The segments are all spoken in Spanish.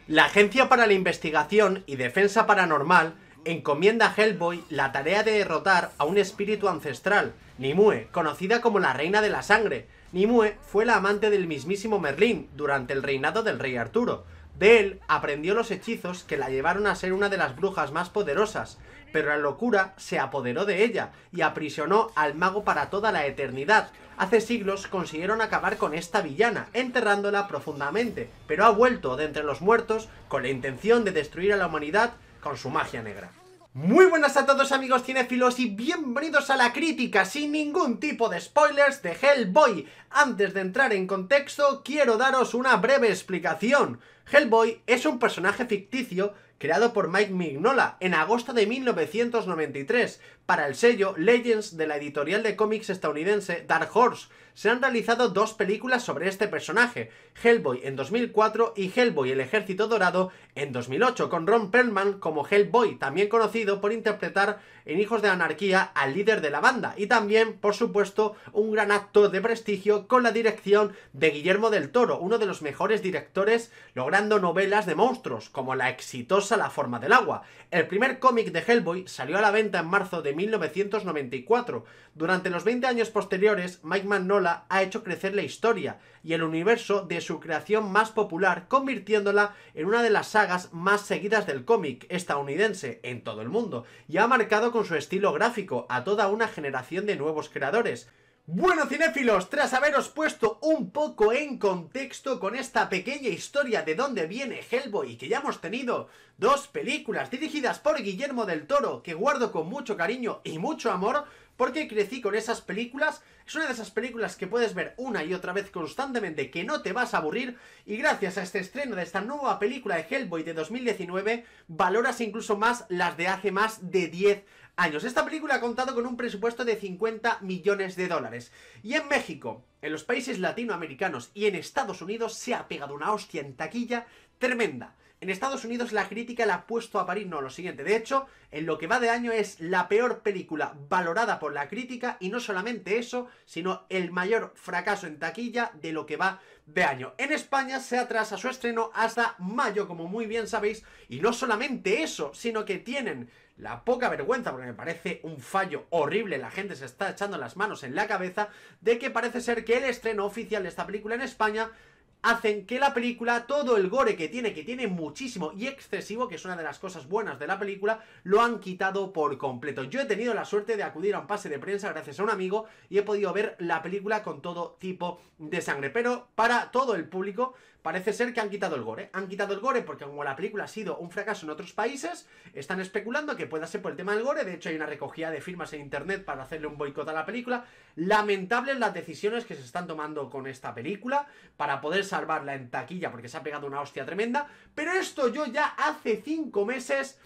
La Agencia para la Investigación y Defensa Paranormal encomienda a Hellboy la tarea de derrotar a un espíritu ancestral, Nimue, conocida como la Reina de la Sangre. Nimue fue la amante del mismísimo Merlín durante el reinado del rey Arturo. De él aprendió los hechizos que la llevaron a ser una de las brujas más poderosas, pero la locura se apoderó de ella y aprisionó al mago para toda la eternidad. Hace siglos consiguieron acabar con esta villana, enterrándola profundamente, pero ha vuelto de entre los muertos con la intención de destruir a la humanidad con su magia negra. Muy buenas a todos amigos cinéfilos y bienvenidos a la crítica sin ningún tipo de spoilers de Hellboy. Antes de entrar en contexto, quiero daros una breve explicación. Hellboy es un personaje ficticio creado por Mike Mignola en agosto de 1993 para el sello Legends de la editorial de cómics estadounidense Dark Horse. Se han realizado dos películas sobre este personaje, Hellboy en 2004 y Hellboy el Ejército Dorado en 2008, con Ron Perlman como Hellboy, también conocido por interpretar en Hijos de la Anarquía al líder de la banda, y también, por supuesto, un gran actor de prestigio con la dirección de Guillermo del Toro, uno de los mejores directores logrando novelas de monstruos, como la exitosa La Forma del Agua. El primer cómic de Hellboy salió a la venta en marzo de 1994. Durante los 20 años posteriores, Mike Mignola ha hecho crecer la historia y el universo de su creación más popular, convirtiéndola en una de las sagas más seguidas del cómic estadounidense en todo el mundo, y ha marcado con su estilo gráfico a toda una generación de nuevos creadores. Bueno cinéfilos, tras haberos puesto un poco en contexto con esta pequeña historia de dónde viene Hellboy, y que ya hemos tenido dos películas dirigidas por Guillermo del Toro que guardo con mucho cariño y mucho amor porque crecí con esas películas. Es una de esas películas que puedes ver una y otra vez constantemente, que no te vas a aburrir, y gracias a este estreno de esta nueva película de Hellboy de 2019 valoras incluso más las de hace más de 10 años. Esta película ha contado con un presupuesto de 50 millones de dólares. Y en México, en los países latinoamericanos y en Estados Unidos se ha pegado una hostia en taquilla tremenda. En Estados Unidos la crítica la ha puesto a parir, no, lo siguiente. De hecho, en lo que va de año es la peor película valorada por la crítica, y no solamente eso, sino el mayor fracaso en taquilla de lo que va de año. En España se atrasa su estreno hasta mayo, como muy bien sabéis, y no solamente eso, sino que tienen la poca vergüenza, porque me parece un fallo horrible, la gente se está echando las manos en la cabeza, de que parece ser que el estreno oficial de esta película en España hacen que la película, todo el gore que tiene muchísimo y excesivo, que es una de las cosas buenas de la película, lo han quitado por completo. Yo he tenido la suerte de acudir a un pase de prensa gracias a un amigo y he podido ver la película con todo tipo de sangre, pero para todo el público parece ser que han quitado el gore. Han quitado el gore porque como la película ha sido un fracaso en otros países, están especulando que pueda ser por el tema del gore. De hecho hay una recogida de firmas en internet para hacerle un boicot a la película. Lamentables las decisiones que se están tomando con esta película para poder salvarla en taquilla, porque se ha pegado una hostia tremenda. Pero esto yo ya hace 5 meses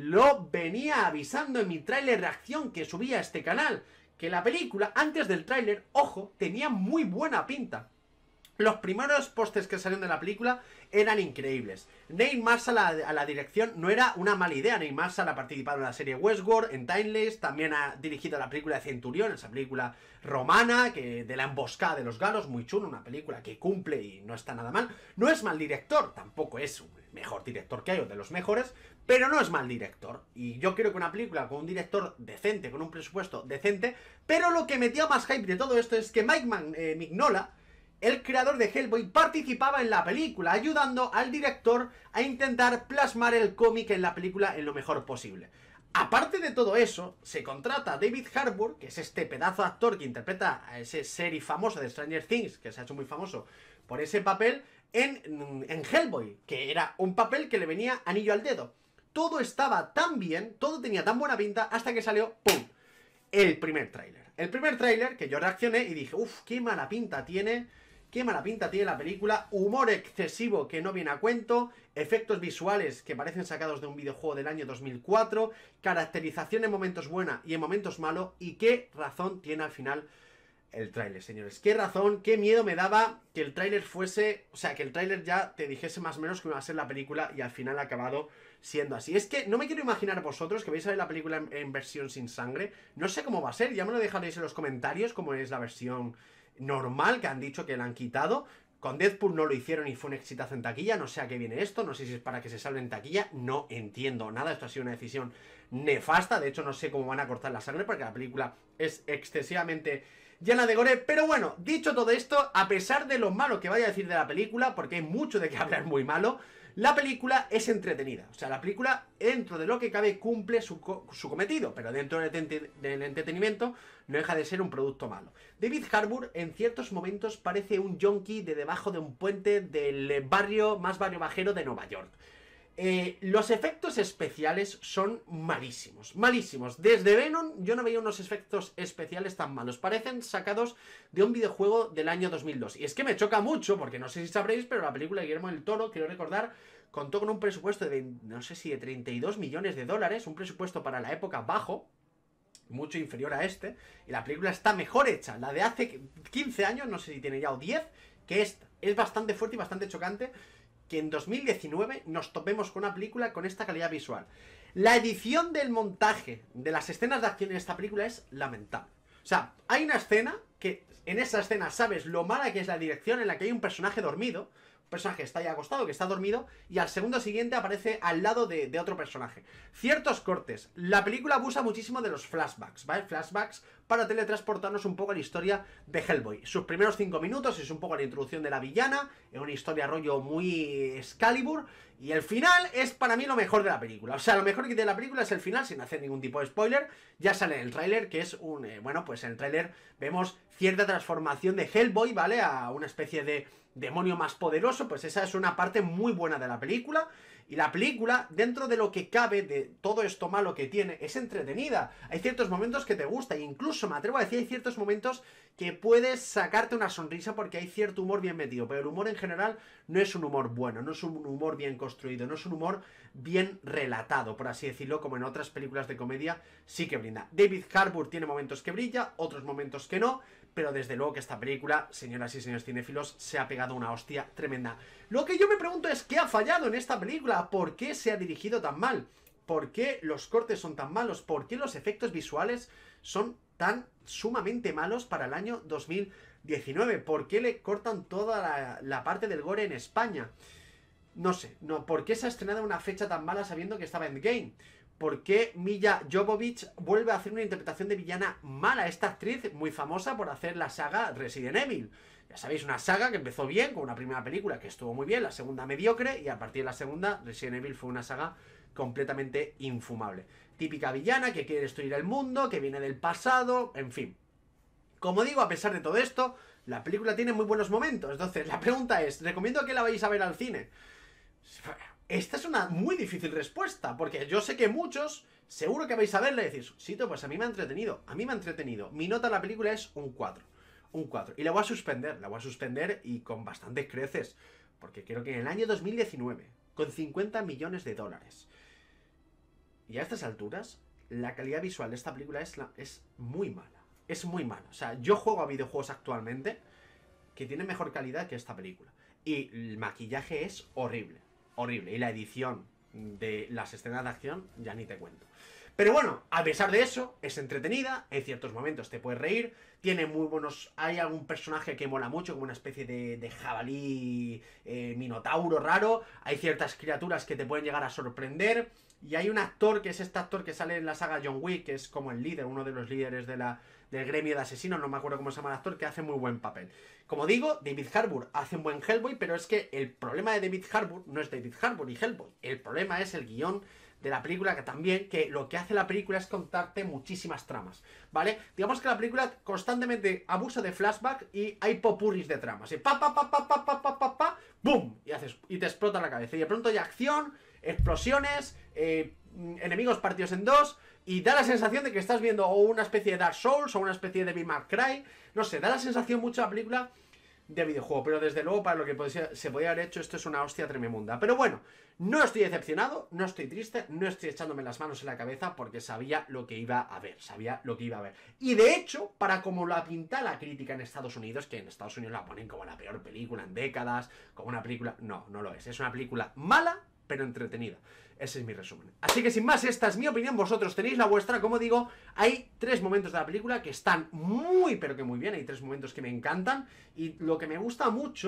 lo venía avisando en mi tráiler reacción que subía a este canal, que la película antes del tráiler, ojo, tenía muy buena pinta. Los primeros pósters que salieron de la película eran increíbles. Neil Marshall a la dirección no era una mala idea. Neil Marshall ha participado en la serie Westworld, en Timeless, también ha dirigido la película de Centurión, esa película romana, que de la emboscada de los galos, muy chulo, una película que cumple y no está nada mal. No es mal director, tampoco es el mejor director que hay o de los mejores, pero no es mal director. Y yo creo que una película con un director decente, con un presupuesto decente, pero lo que metió más hype de todo esto es que Mike Mignola, el creador de Hellboy, participaba en la película, ayudando al director a intentar plasmar el cómic en la película en lo mejor posible. Aparte de todo eso, se contrata a David Harbour, que es este pedazo de actor que interpreta a ese serie famoso de Stranger Things, que se ha hecho muy famoso por ese papel, en Hellboy, que era un papel que le venía anillo al dedo. Todo estaba tan bien, todo tenía tan buena pinta, hasta que salió, ¡pum!, el primer tráiler. El primer tráiler que yo reaccioné y dije, uff, qué mala pinta tiene. Qué mala pinta tiene la película, humor excesivo que no viene a cuento, efectos visuales que parecen sacados de un videojuego del año 2004, caracterización en momentos buena y en momentos malo, y qué razón tiene al final el tráiler, señores. Qué razón, qué miedo me daba que el tráiler fuese, o sea, que el tráiler ya te dijese más o menos que iba a ser la película y al final ha acabado siendo así. Es que no me quiero imaginar vosotros que vais a ver la película en versión sin sangre, no sé cómo va a ser, ya me lo dejaréis en los comentarios cómo es la versión normal, que han dicho que la han quitado, Con Deadpool no lo hicieron y fue un exitazo en taquilla, no sé a qué viene esto, no sé si es para que se salve en taquilla, no entiendo nada, esto ha sido una decisión nefasta, de hecho no sé cómo van a cortar la sangre porque la película es excesivamente llena de gore, pero bueno, dicho todo esto, a pesar de lo malo que vaya a decir de la película, porque hay mucho de qué hablar muy malo, la película es entretenida, o sea, la película dentro de lo que cabe cumple su cometido, pero dentro del entretenimiento no deja de ser un producto malo. David Harbour en ciertos momentos parece un yonki de debajo de un puente del barrio más barrio bajero de Nueva York. Los efectos especiales son malísimos, malísimos. Desde Venom yo no veía unos efectos especiales tan malos. Parecen sacados de un videojuego del año 2002. Y es que me choca mucho, porque no sé si sabréis, pero la película de Guillermo del Toro, quiero recordar, contó con un presupuesto de, no sé si de 32 millones de dólares, un presupuesto para la época bajo, mucho inferior a este, y la película está mejor hecha. La de hace 15 años, no sé si tiene ya o 10, que esta es bastante fuerte y bastante chocante, que en 2019 nos topemos con una película con esta calidad visual. La edición del montaje de las escenas de acción en esta película es lamentable. O sea, hay una escena que en esa escena sabes lo mala que es la dirección, en la que hay un personaje dormido, un personaje que está ahí acostado, que está dormido, y al segundo siguiente aparece al lado de otro personaje. Ciertos cortes. La película abusa muchísimo de los flashbacks, ¿vale? Flashbacks para teletransportarnos un poco a la historia de Hellboy. Sus primeros 5 minutos es un poco la introducción de la villana, es una historia rollo muy Excalibur, y el final es para mí lo mejor de la película. O sea, lo mejor de la película es el final, sin hacer ningún tipo de spoiler. Ya sale en el tráiler, que es un... bueno, pues en el tráiler vemos cierta transformación de Hellboy, ¿vale? A una especie de demonio más poderoso, pues esa es una parte muy buena de la película. Y la película, dentro de lo que cabe de todo esto malo que tiene, es entretenida. Hay ciertos momentos que te gusta, e incluso me atrevo a decir, hay ciertos momentos que puedes sacarte una sonrisa porque hay cierto humor bien metido, pero el humor en general no es un humor bueno, no es un humor bien construido, no es un humor bien relatado, por así decirlo, como en otras películas de comedia sí que brinda. David Harbour tiene momentos que brilla, otros momentos que no, pero desde luego que esta película, señoras y señores cinéfilos, se ha pegado una hostia tremenda. Lo que yo me pregunto es, ¿qué ha fallado en esta película? ¿Por qué se ha dirigido tan mal? ¿Por qué los cortes son tan malos? ¿Por qué los efectos visuales son tan sumamente malos para el año 2019? ¿Por qué le cortan toda la parte del gore en España? No sé, no, ¿por qué se ha estrenado en una fecha tan mala sabiendo que estaba Endgame? ¿Por qué Milla Jovovich vuelve a hacer una interpretación de villana mala? Esta actriz muy famosa por hacer la saga Resident Evil. Ya sabéis, una saga que empezó bien con una primera película que estuvo muy bien, la segunda mediocre, y a partir de la segunda, Resident Evil fue una saga completamente infumable. Típica villana que quiere destruir el mundo, que viene del pasado, en fin. Como digo, a pesar de todo esto, la película tiene muy buenos momentos. Entonces, la pregunta es, ¿recomiendo que la vayáis a ver al cine? Esta es una muy difícil respuesta, porque yo sé que muchos, seguro que vais a verla y decís, Sito, pues a mí me ha entretenido, Mi nota a la película es un 4, un 4, y la voy a suspender y con bastantes creces, porque creo que en el año 2019, con 50 millones de dólares, y a estas alturas, la calidad visual de esta película es muy mala, o sea, yo juego a videojuegos actualmente que tienen mejor calidad que esta película, y el maquillaje es horrible, horrible, y la edición de las escenas de acción ya ni te cuento. Pero bueno, a pesar de eso, es entretenida, en ciertos momentos te puedes reír, tiene muy buenos... Hay algún personaje que mola mucho, como una especie de jabalí minotauro raro, hay ciertas criaturas que te pueden llegar a sorprender, y hay un actor, que es este actor que sale en la saga John Wick, que es como el líder, uno de los líderes del gremio de asesinos, no me acuerdo cómo se llama el actor, que hace muy buen papel. Como digo, David Harbour hace un buen Hellboy, pero es que el problema de David Harbour no es David Harbour y Hellboy, el problema es el guión de la película, que también, que lo que hace la película es contarte muchísimas tramas, ¿vale? Digamos que la película constantemente abusa de flashback y hay popurris de tramas, y ¡pum! Y te explota la cabeza, y de pronto hay acción, explosiones, enemigos partidos en dos, y da la sensación de que estás viendo o una especie de Dark Souls o una especie de Devil May Cry, no sé, da la sensación mucho la película de videojuego, pero desde luego para lo que se podía haber hecho esto es una hostia tremenda. Pero bueno, no estoy decepcionado, no estoy triste, no estoy echándome las manos en la cabeza porque sabía lo que iba a ver, Y de hecho, para como la pinta la crítica en Estados Unidos, que en Estados Unidos la ponen como la peor película en décadas, como una película... No, no lo es una película mala, pero entretenida. Ese es mi resumen. Así que sin más, esta es mi opinión, vosotros tenéis la vuestra. Como digo, hay 3 momentos de la película que están muy, pero que muy bien. Hay 3 momentos que me encantan, y lo que me gusta mucho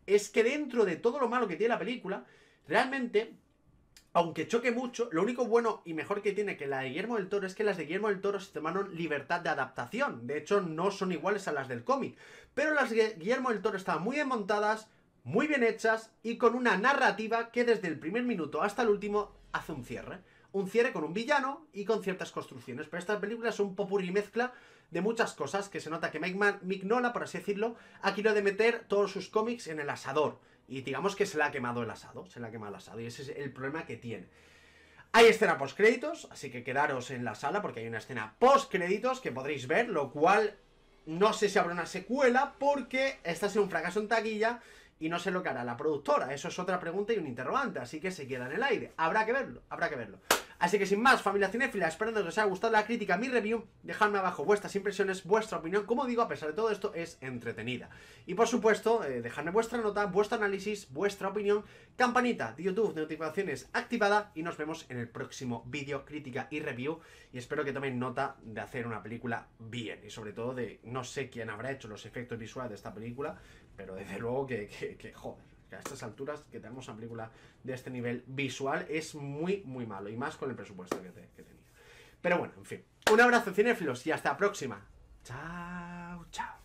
es que dentro de todo lo malo que tiene la película, realmente, aunque choque mucho, lo único bueno y mejor que tiene que la de Guillermo del Toro es que las de Guillermo del Toro se tomaron libertad de adaptación. De hecho, no son iguales a las del cómic. Pero las de Guillermo del Toro estaban muy bien montadas, muy bien hechas y con una narrativa que desde el primer minuto hasta el último hace un cierre. Un cierre con un villano y con ciertas construcciones. Pero esta película es un popurrí mezcla de muchas cosas que se nota que Mike Mignola, por así decirlo, ha querido de meter todos sus cómics en el asador. Y digamos que se le ha quemado el asado, se le ha quemado el asado. Y ese es el problema que tiene. Hay escena post créditos, así que quedaros en la sala porque hay una escena post créditos que podréis ver, lo cual no sé si habrá una secuela porque esta ha sido un fracaso en taquilla y no sé lo que hará la productora. Eso es otra pregunta y un interrogante, así que se queda en el aire. Habrá que verlo, habrá que verlo. Así que sin más, familia cinéfila, esperando que os haya gustado la crítica, mi review, dejadme abajo vuestras impresiones, vuestra opinión. Como digo, a pesar de todo esto, es entretenida. Y por supuesto, dejadme vuestra nota, vuestro análisis, vuestra opinión, campanita de YouTube, de notificaciones activada y nos vemos en el próximo vídeo, crítica y review. Y espero que tomen nota de hacer una película bien y sobre todo de, no sé quién habrá hecho los efectos visuales de esta película, pero desde luego que joder. Que a estas alturas que tenemos una película de este nivel visual es muy malo y más con el presupuesto que tenía. Pero bueno, en fin, un abrazo cinéfilos y hasta la próxima. Chao, chao.